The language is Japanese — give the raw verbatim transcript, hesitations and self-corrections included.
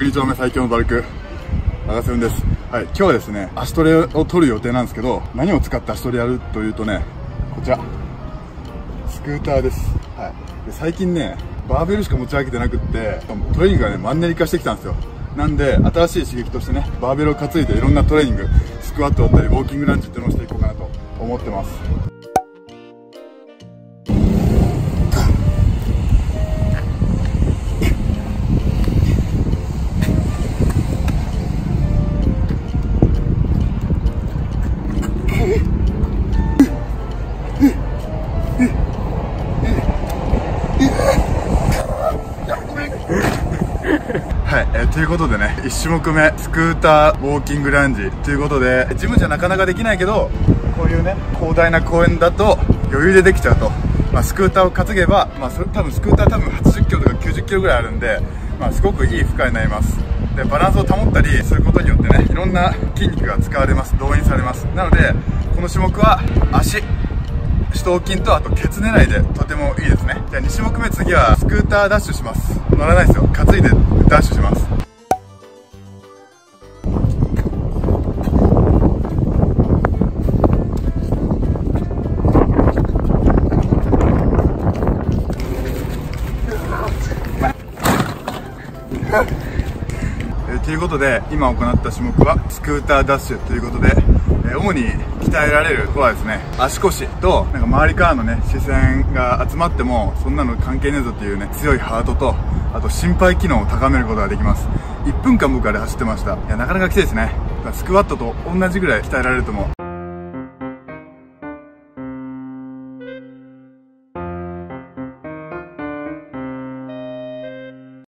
に丁目最強のバルク、長瀬です。はい、今日はですね、足トレを取る予定なんですけど、何を使って足トレやるというとね、こちら、スクーターです。はい。で最近ね、バーベルしか持ち上げてなくって、トレーニングがね、マンネリ化してきたんですよ。なんで、新しい刺激としてね、バーベルを担いでいろんなトレーニング、スクワットだったり、ウォーキングランジっていうのをしていこうかなと思ってます。はい、えー、ということでね、いち種目目、スクーターウォーキングランジということで、ジムじゃなかなかできないけど、こういうね、広大な公園だと余裕でできちゃうと。まあ、スクーターを担げば、まあ、それ多分スクーター多分はちじゅっキロとかきゅうじゅっキロぐらいあるんで、まあ、すごくいい負荷になります。で、バランスを保ったりすることによってね、いろんな筋肉が使われます。動員されます。なので、この種目は足、四頭筋とあとケツ狙いでとてもいいですね。じゃあに種目目、次はスクーターダッシュします。乗らないですよ、担いでダッシュします。えということで、今行った種目はスクーターダッシュということで、え主に鍛えられるのはですね、足腰となんか周りからのね、視線が集まってもそんなの関係ねえぞっていうね、強いハートと、あと心肺機能を高めることができます。いっぷんかん僕あれ走ってました。いや、なかなかきついですね。スクワットと同じぐらい鍛えられると思う。